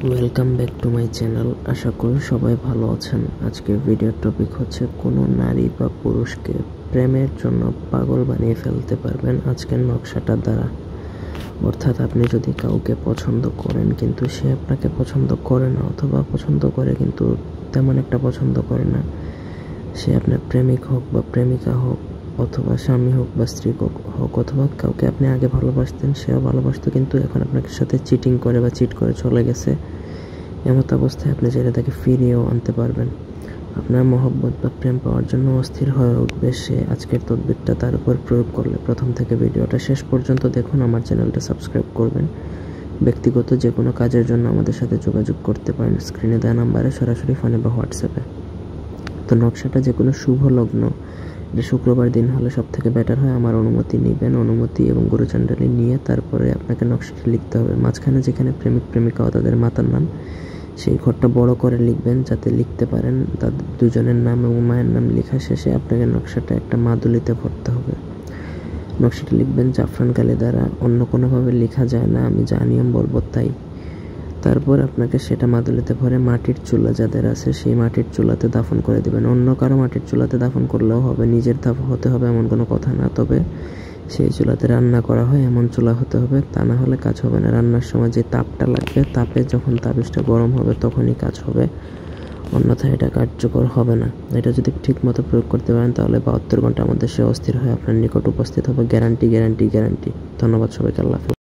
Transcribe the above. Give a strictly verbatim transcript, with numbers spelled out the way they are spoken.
Welcome back to my channel. আশা করি সবাই ভালো আছেন। আজকের ভিডিওর টপিক হচ্ছে কোনো নারী বা পুরুষকে প্রেমের জন্য পাগল বানিয়ে ফেলতে পারবেন আজকের নকশাটার দ্বারা। অর্থাৎ আপনি যদি কাউকে পছন্দ করেন কিন্তু সে আপনাকে পছন্দ করে না, অথবা পছন্দ করে কিন্তু তেমন একটা পছন্দ করে না, সে আপনার প্রেমিক হোক বা প্রেমিকা হোক, অথবা স্বামী হোক বা স্ত্রী হোক, অথবা কাউকে আপনি আগে ভালোবাসতেন সেও ভালোবাসতো কিন্তু এখন আপনার সাথে চিটিং করে বা চিট করে চলে গেছে, এমত অবস্থায় আপনি চাইলে তাকে ফিরিয়েও আনতে পারবেন। আপনার মহব্বত বা প্রেম পাওয়ার জন্য অস্থির হয়ে উঠবে সে আজকের তদবিরটা তার উপর প্রয়োগ করলে। প্রথম থেকে ভিডিওটা শেষ পর্যন্ত দেখুন, আমার চ্যানেলটা সাবস্ক্রাইব করবেন। ব্যক্তিগত যে কোনো কাজের জন্য আমাদের সাথে যোগাযোগ করতে পারেন স্ক্রিনে দেওয়া নাম্বারে, সরাসরি ফোনে বা হোয়াটসঅ্যাপে। তো নকশাটা যে কোনো শুভ লগ্ন, এটা শুক্রবার দিন হলে সব থেকে বেটার হয়। আমার অনুমতি নেবেন, অনুমতি এবং গুরুচণ্ডালী নিয়ে তারপরে আপনাকে নকশাটা লিখতে হবে। মাঝখানে যেখানে প্রেমিক প্রেমিকা ও তাদের মাতার নাম, সেই ঘরটা বড় করে লিখবেন যাতে লিখতে পারেন তাদের দুজনের নাম এবং মায়ের নাম। লেখা শেষে আপনাকে নকশাটা একটা মাদুলিতে ভরতে হবে। নকশাটা লিখবেন জাফরান কালি দ্বারা, অন্য কোনোভাবে লেখা যায় না, আমি যা নিয়ম বলবো তাই। তারপর আপনাকে সেটা মাদুলিতে ভরে মাটির চুলা যাদের আছে সেই মাটির চুলাতে দাফন করে দেবেন। অন্য কারো মাটির চুলাতে দাফন করলেও হবে, নিজের দাফ হতে হবে এমন কোনো কথা না। তবে সেই চুলাতে রান্না করা হয় এমন চুলা হতে হবে, তা না হলে কাজ হবে না। রান্নার সময় যে তাপটা লাগবে, তাপে যখন তাবিজটা গরম হবে তখনই কাজ হবে, অন্যথায় এটা কার্যকর হবে না। এটা যদি ঠিক মতো প্রয়োগ করতে পারেন তাহলে বাহাত্তর ঘন্টার মধ্যে সে অস্থির হয়ে আপনার নিকট উপস্থিত হবে। Guarantee guarantee guarantee. ধন্যবাদ সবাইকে। আল্লাহ হাফেজ।